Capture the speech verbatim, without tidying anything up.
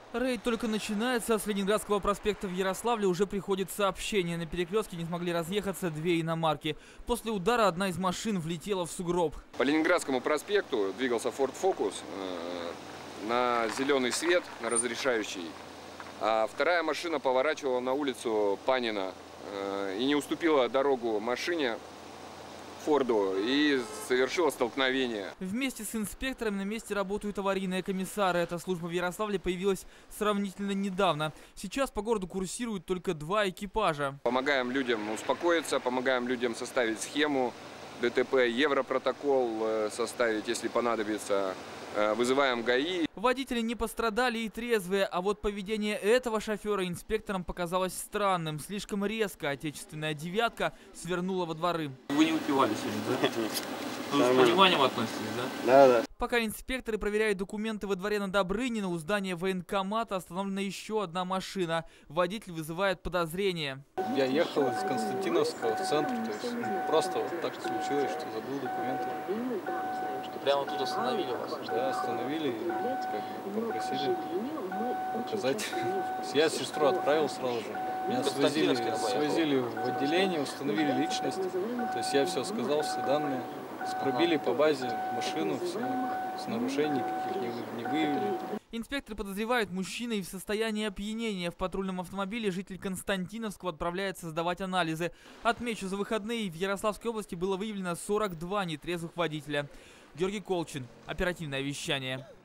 Рейд только начинается. С Ленинградского проспекта в Ярославле уже приходит сообщение. На перекрестке не смогли разъехаться две иномарки. После удара одна из машин влетела в сугроб. По Ленинградскому проспекту двигался Ford Focus э, на зеленый свет, на разрешающий. А вторая машина поворачивала на улицу Панина э, и не уступила дорогу машине Форду и совершила столкновение. Вместе с инспекторами на месте работают аварийные комиссары. Эта служба в Ярославле появилась сравнительно недавно. Сейчас по городу курсируют только два экипажа. Помогаем людям успокоиться, помогаем людям составить схему ДТП, европротокол составить, если понадобится. Вызываем ГАИ. Водители не пострадали и трезвые, а вот поведение этого шофера инспекторам показалось странным. Слишком резко отечественная девятка свернула во дворы. Вы не выпивали сегодня, да? Вы с пониманием относитесь, да? Да, да. Пока инспекторы проверяют документы во дворе на Добрынина, у здания военкомата остановлена еще одна машина. Водитель вызывает подозрение. Я ехал из Константиновского в центр, то есть просто вот так случилось, что забыл документы. Что прямо тут остановили вас? Да, остановили и как бы попросили показать. Я сестру отправил сразу же. Меня свозили, свозили в отделение, установили личность. То есть я все сказал, все данные. Пробили по базе машину, все, с нарушений каких не, не выявили. Инспекторы подозревают, мужчина и в состоянии опьянения. В патрульном автомобиле житель Константиновского отправляется сдавать анализы. Отмечу, за выходные в Ярославской области было выявлено сорок два нетрезвых водителя. Георгий Колчин. Оперативное вещание.